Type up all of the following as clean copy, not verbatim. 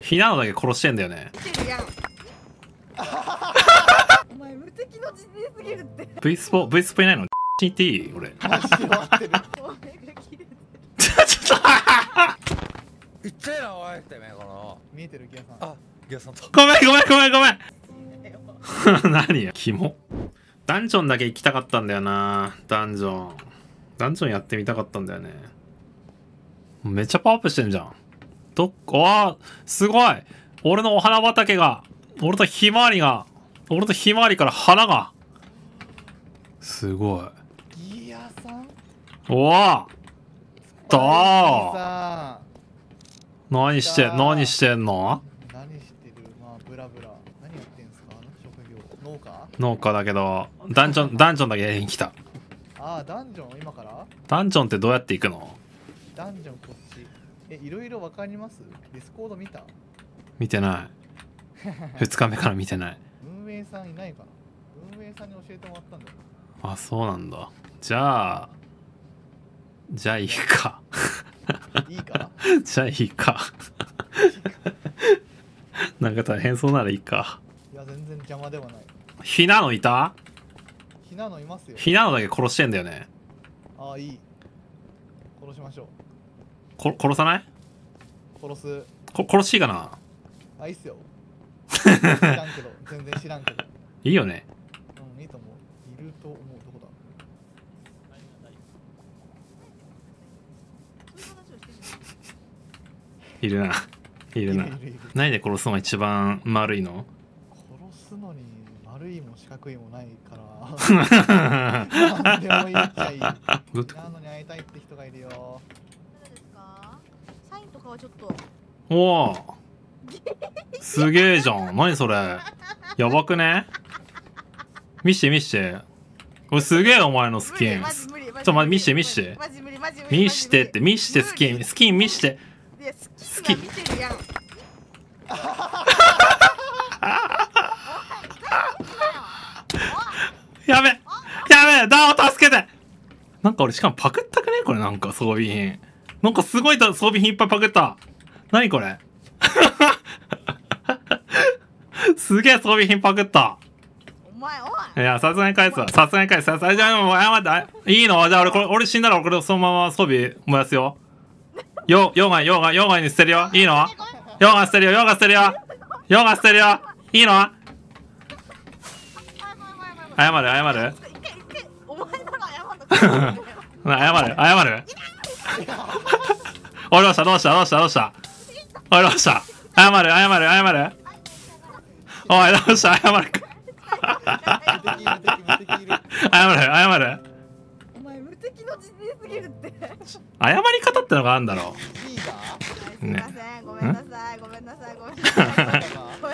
ひなのだけ殺してんだよね。 見てるやんお前無敵の自転すぎるって。 V スポいないの言っていい俺。 マジで終わってる。 お前が切れてる。 ちょっといっちゃえなおいってめえこの。 見えてるギアさん。 あ、ギアさんと。 ごめん何やキモ。ダンジョンだけ行きたかったんだよな。ダンジョンやってみたかったんだよね。めっちゃパワーアップしてんじゃん。わあすごい。俺のお花畑が、俺とひまわりから花がすごい。 ギアさん。 おわだーさ何してんの。 何してる。まあブラブラ。何やってんすか。職業。農家だけどダンジョンだけやりに来た。 ああ、ダンジョン今から。 ダンジョンってどうやって行くの。 ダンジョンこっち。いろいろわかります。ディスコード見た。 見てない2日目から見てない。 運営さんいないかな。運営さんに教えてもらったんだよ。 あ、そうなんだ。じゃあいいかいいかじゃあいいかなんか大変そうならいいか。 いや全然邪魔ではない。 ひなのいた。 ひなのいますよ。 ひなのだけ殺してんだよね。 ああ、いい。殺しましょう。 殺さない。 殺す。 殺していいかな。 あ、いいっすよ。知らんけど、全然知らんけど。 いいよね。 うん、いいと思う。いると思う。どこだ。 いるな。何で殺すのが一番丸いの。 殺すのに丸いも四角いもないから何でも言っちゃいい。なのに会いたいって人がいるよ。 誰ですか。サインとかはちょっと。 おおすげえじゃん。何それやばくね。見してこれすげえ。お前のスキン見してスキン見して。 スキン見てるやんやべダーを助けて。なんか俺しかもパクったくねこれ。なんか装備品なんかすごい装備品いっぱいパクった。何これすげえ装備品パクった。 お前おい。 いやさすがに返すわ。じゃあもう謝っていいの。じゃあ俺死んだら俺そのまま装備燃やすよ。溶岩に捨てるよ。いいの。溶岩捨てるよ。いいの。謝るお前なら謝んの。 謝るおいどうしたおいどうした謝るおいどうした謝る謝るお前無敵の自転すぎるって。 謝り方ってのがあるんだろいいか。 すいません、ごめんなさい。ごめんなさい。ごめんなさい。 おい。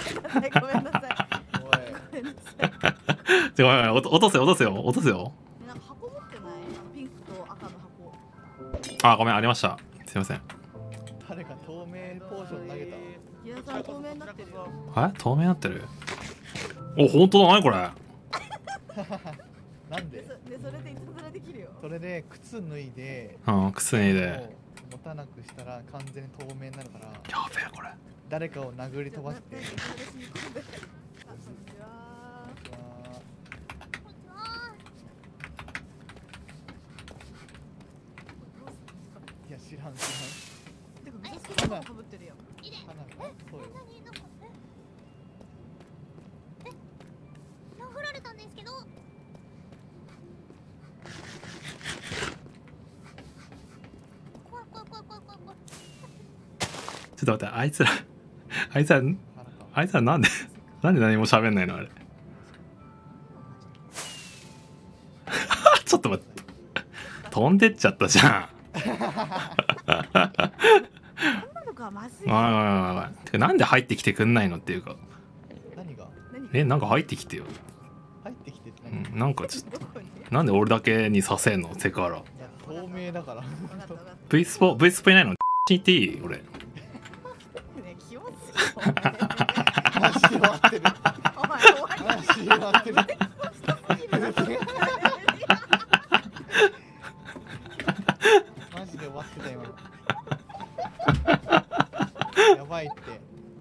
ごめん落とせよ。 なんか箱持ってない？ピンクと赤の箱。 あ、ごめんありました。すいません。 誰か透明ポーション投げた。 ギアさん透明になってるよ。 透明になってる。お、本当だ。何これ。 なんで？ それでいたずらできるよ。 それで靴脱いで。 靴脱いで。 持たなくしたら完全に透明になるから。 やべえこれ。 誰かを殴り飛ばして。いや知らん。 てかグラスとかかぶってるよ。 そうよ。 殴られたんですけど。怖い。 ちょっと待って、あいつらなんで何も喋んないのあれ。ちょっと待って、飛んでっちゃったじゃん。てかなんで入ってきてくんないのっていうか。 何が？ なんか入ってきてよ。 入ってきてって何？なんかちょっとなんで俺だけにさせんのセクハラ。 透明だから。 V スポいないの言っていい俺。 マジで終わってる。マジで終わってた今の。やばいって。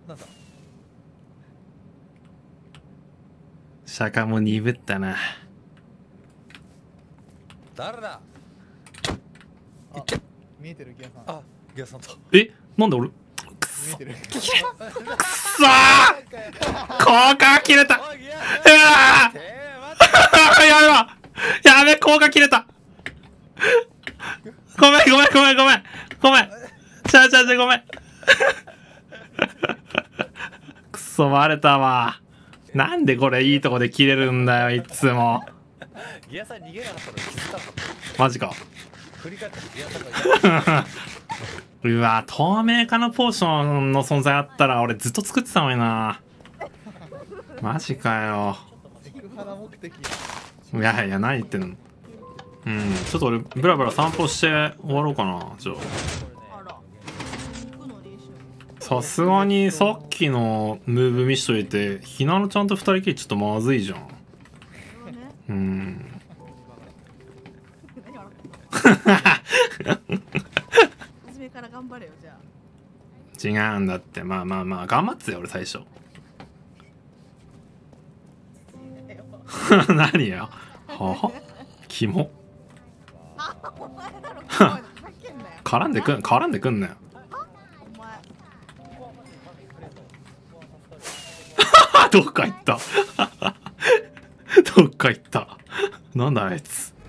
なんだ釈迦も鈍ったな。 誰だ。 見えてるギアさん。 あ、ギアさんと。 え、なんで俺見えてる。 くっそー効果切れた。うわおいギアーやめろやべ、効果切れた。ごめん。ちゃごめん。くそ、バレたわ。なんでこれいいとこで切れるんだよ、いつも。 ギアさん逃げなかったのに気づかなかった。 マジか。 振り返ったらギアさんがうわ、透明化のポーションの存在あったら俺ずっと作ってたのにな。マジかよ。 セクハラ目的。 いやいや、何言ってんの。うん、ちょっと俺ブラブラ散歩して終わろうかな。じゃあら行くのでしょ。 あさすがにさっきのムーブ見しといてひなのちゃんと2人きりちょっとまずいじゃん。 それをね。 うん何笑ってんの。初めから頑張れよじゃあ。 違うんだって。まあ頑張ってたよ俺最初。何よはキモ。 あ、お前だろ。怖いのふざけんなよ。 絡んでくんなよ。 お前。 どっか行ったどっか行った。なんだあいつ。